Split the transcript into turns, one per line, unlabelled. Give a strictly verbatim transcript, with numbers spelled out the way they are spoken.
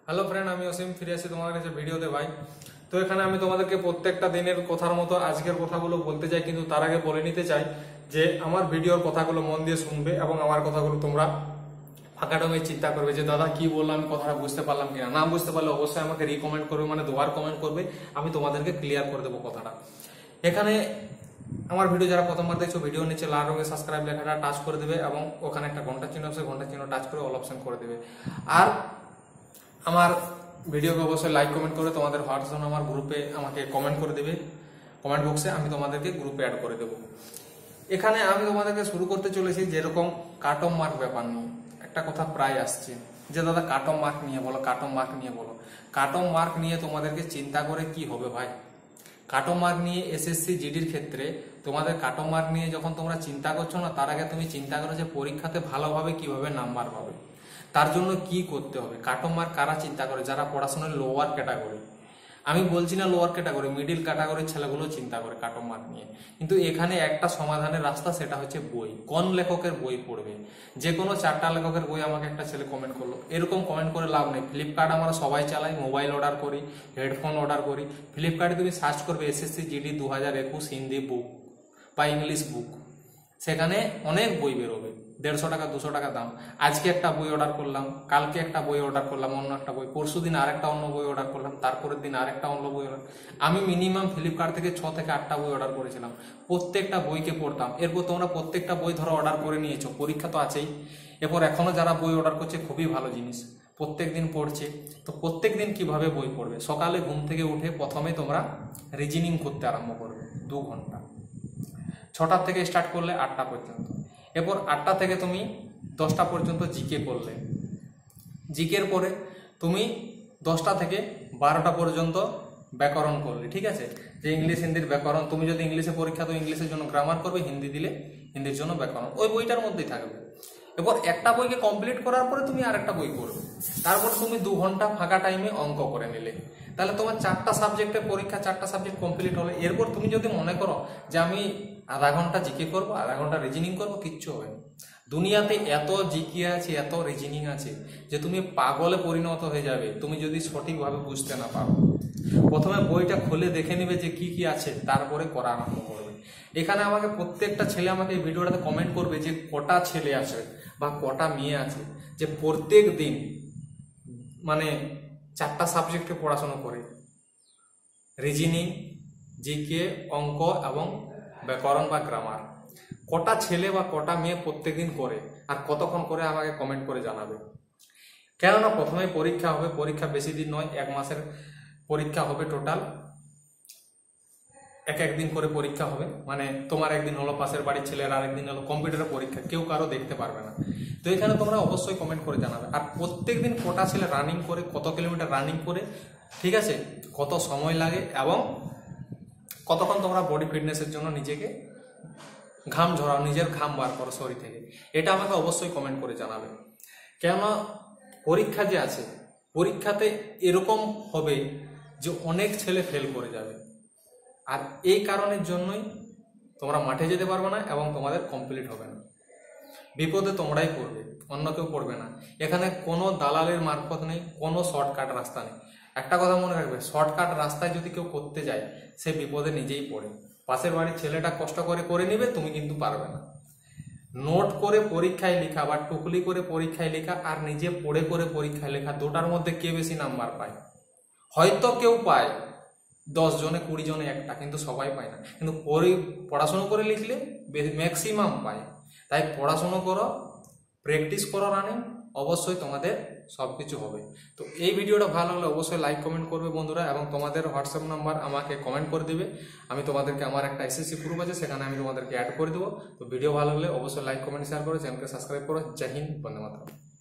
Hello friend, আমি অসীম ফিরে আসি তোমাদের কাছে ভিডিওতে ভাই। তো এখানে আমি তোমাদেরকে প্রত্যেকটা দিনের কথার মতো আজকের কথাগুলো বলতে চাই, কিন্তু তার আগে বলে নিতে চাই যে আমার ভিডিওর কথাগুলো মন দিয়ে শুনবে এবং আমার কথাগুলো তোমরা ফাঁকা ডোমে চিন্তা করবে যে দাদা কি বললাম, আমি কথাটা বুঝতে পারলাম কিনা। না বুঝতে পারলে অবশ্যই আমাকে রিকমেন্ড করবে, মানে দুবার কমেন্ট করবে, আমি তোমাদেরকে ক্লিয়ার করে দেবো কথাটা। এখানে আমার ভিডিও যারা প্রথমবার দেখছো, ভিডিও নিচে লাল রঙের সাবস্ক্রাইব লেখাটা টাচ করে দেবে এবং ওখানে একটা ঘন্টা চিহ্ন আছে, ঘন্টা চিহ্ন টাচ করে অল অপশন করে দেবে। আর আমার ভিডিওকে অবশ্যই লাইক কমেন্ট করে তোমাদের হোয়াটসঅ্যাপ আমার গ্রুপে আমাকে কমেন্ট করে দেবে, কমেন্ট বক্সে আমি তোমাদেরকে গ্রুপে অ্যাড করে দেবো। এখানে আমি তোমাদেরকে শুরু করতে চলেছি যেরকম কাট অফ মার্ক ব্যাপার নিয়ে। একটা কথা প্রায় আসছে যে দাদা কাট অফ মার্ক নিয়ে বলো, কাট অফ মার্ক নিয়ে বলো। কাট অফ মার্ক নিয়ে তোমাদেরকে চিন্তা করে কি হবে ভাই? কাট অফ মার্ক নিয়ে এসএসসি জিডির ক্ষেত্রে তোমাদের কাট অফ মার্ক নিয়ে যখন তোমরা চিন্তা করছো না, তার আগে তুমি চিন্তা করো যে পরীক্ষাতে ভালোভাবে কিভাবে নাম্বার পাবে, তার জন্য কি করতে হবে। কাট অফ মার্ক কারা চিন্তা করে? যারা পড়াশোনার লোয়ার ক্যাটাগরি, আমি বলছি না লোয়ার ক্যাটাগরি, মিডিল ক্যাটাগরির ছেলেগুলো চিন্তা করে কাট অফ মার্ক নিয়ে। কিন্তু এখানে একটা সমাধানের রাস্তা, সেটা হচ্ছে বই। কোন লেখকের বই পড়বে? যে কোনো চারটা লেখকের বই আমাকে একটা ছেলে কমেন্ট করলো। এরকম কমেন্ট করে লাভ নেই। ফ্লিপকার্ট আমরা সবাই চালাই, মোবাইল অর্ডার করি, হেডফোন অর্ডার করি। ফ্লিপকার্টে তুমি সার্চ করবে এসএসসি জিডি দু হাজার একুশ হিন্দি বুক বা ইংলিশ বুক, সেখানে অনেক বই বেরোবে, দেড়শো টাকা দুশো টাকা দাম। আজকে একটা বই অর্ডার করলাম, কালকে একটা বই অর্ডার করলাম, অন্য একটা বই, পরশু দিন আরেকটা অন্য বই অর্ডার করলাম, তারপরের দিন আরেকটা অন্য বই অর্ডার। আমি মিনিমাম ফ্লিপকার্ট থেকে ছ থেকে আটটা বই অর্ডার করেছিলাম, প্রত্যেকটা বইকে পড়তাম। এরপর তোমরা প্রত্যেকটা বই ধরো অর্ডার করে নিয়েছো, পরীক্ষা তো আছেই। এরপর এখনো যারা বই অর্ডার করছে, খুবই ভালো জিনিস, প্রত্যেক দিন পড়ছে। তো প্রত্যেক দিন কিভাবে বই পড়বে? সকালে ঘুম থেকে উঠে প্রথমে তোমরা রিজনিং করতে আরম্ভ করবে, দু ঘন্টা ছটার থেকে স্টার্ট করলে আটটা পর্যন্ত। এরপর আটটা থেকে তুমি দশটা পর্যন্ত জিকে করলে, জিকের পরে তুমি দশটা থেকে বারোটা পর্যন্ত ব্যাকরণ করলে। ঠিক আছে, যে ইংলিশ হিন্দির ব্যাকরণ, তুমি যদি ইংলিশে পরীক্ষা তো ইংলিশের জন্য গ্রামার করবে, হিন্দি দিলে হিন্দির জন্য ব্যাকরণ, ওই বইটার মধ্যেই থাকবে। এরপর একটা বইকে কমপ্লিট করার পরে তুমি আরেকটা বই করবে। তারপর তুমি দু ঘন্টা ফাঁকা টাইমে অঙ্ক করে নিলে। তাহলে তোমার চারটা সাবজেক্টের পরীক্ষা, চারটা সাবজেক্ট কমপ্লিট হলে। এরপর তুমি যদি মনে করো যে আমি আধা ঘন্টা জিকে করবো, আধা ঘন্টা রিজনিং করবো, কিচ্ছু হবে না। দুনিয়াতে এত জিকে আছে, এত রিজনিং আছে যে তুমি পাগলে পরিণত হয়ে যাবে তুমি যদি সঠিকভাবে বুঝতে না পারো। প্রথমে বইটা খুলে দেখে নিবে যে কি কি আছে, তারপরে করা আরম্ভ করবে। এখানে আমাকে প্রত্যেকটা ছেলে আমাকে এই ভিডিওটাতে কমেন্ট করবে যে কটা ছেলে আছে বা কটা মেয়ে আছে যে প্রত্যেক দিন মানে চারটা সাবজেক্টে পড়াশোনা করে, রিজনিং, জিকে, অঙ্ক এবং ব্যাকরণ বা গ্রামার। কটা ছেলে বা কটা মেয়ে প্রত্যেকদিন করে আর কতক্ষণ করে আমাকে কমেন্ট করে জানাবে। কেননা প্রথমে পরীক্ষা হবে, পরীক্ষা বেশি দিন নয়, এক মাসের পরীক্ষা হবে টোটাল, এক একদিন করে পরীক্ষা হবে। মানে তোমার একদিন হলো পাশের বাড়ির ছেলের, আর একদিন হলো কম্পিউটারের পরীক্ষা, কেউ কারো দেখতে পারবে না। তো এখানে তোমরা অবশ্যই কমেন্ট করে জানাবে। আর প্রত্যেক দিন কটা ছেলে রানিং করে, কত কিলোমিটার রানিং করে, ঠিক আছে, কত সময় লাগে এবং কতক্ষণ তোমরা বডি ফিটনেসের জন্য নিজেকে ঘাম ঝরাও, নিজের ঘাম বার করো শরীর থেকে, এটা আমাকে অবশ্যই কমেন্ট করে জানাবে। কেননা পরীক্ষা যে আছে, পরীক্ষাতে এরকম হবে যে অনেক ছেলে ফেল করে যাবে। আর এই কারণের জন্যই তোমরা মাঠে যেতে পারবে না এবং তোমাদের কমপ্লিট হবে না। বিপদে তোমরাই পড়বে, অন্য কেউ পড়বে না। এখানে কোনো দালালের মারফত নেই, কোনো শর্টকাট রাস্তা নেই। একটা কথা মনে রাখবে, শর্টকাট রাস্তায় যদি কেউ করতে যায়, সে বিপদে নিজেই পড়ে। পাশের বাড়ির ছেলেটা কষ্ট করে করে নিবে, তুমি কিন্তু পারবে না। নোট করে পরীক্ষায় লেখা বা টুকলি করে পরীক্ষায় লেখা আর নিজে পড়ে করে পরীক্ষায় লেখা, দুটার মধ্যে কে বেশি নাম্বার পায়? হয়তো কেউ পায় দশ জনে কুড়ি জনে একটা, কিন্তু সবাই পায় না। কিন্তু পড়াশোনা করে লিখলে ম্যাক্সিমাম পায়। তাই পড়াশোনা করো, প্র্যাকটিস করো রানিং, অবশ্যই তোমাদের সবকিছু হবে। তো এই ভিডিওটা ভালো লাগলে অবশ্যই লাইক কমেন্ট করবে বন্ধুরা, এবং তোমাদের হোয়াটসঅ্যাপ নাম্বার আমাকে কমেন্ট করে দিবে। আমি তোমাদেরকে, আমার একটা এসএসসি গ্রুপ আছে, সেখানে আমি তোমাদেরকে অ্যাড করে দেবো। তো ভিডিও ভালো লাগলে অবশ্যই লাইক কমেন্ট শেয়ার করো, চ্যানেলকে সাবস্ক্রাইব করো। জয় হিন্দ, বন্দে মাতরম।